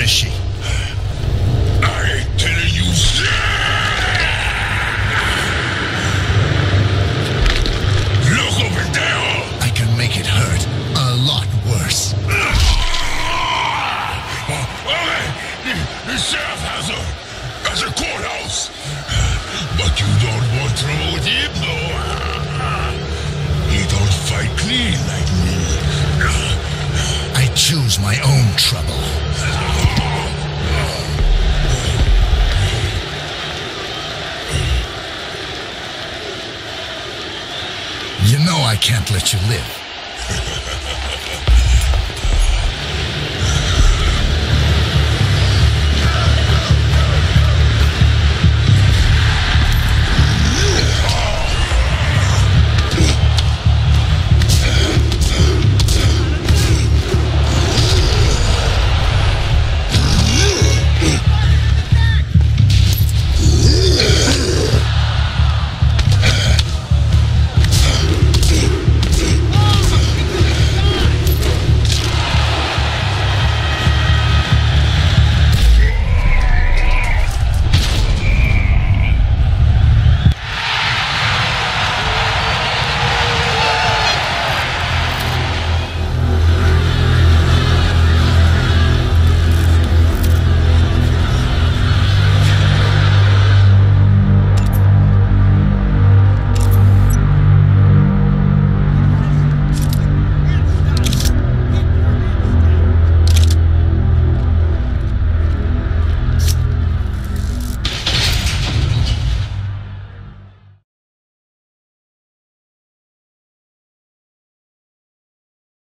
is she? I ain't telling you shit! Look over there! I can make it hurt a lot worse. Okay, the sheriff has a courthouse. But you don't want trouble with him, though. He don't fight clean like me. I choose my own trouble. You know I can't let you live.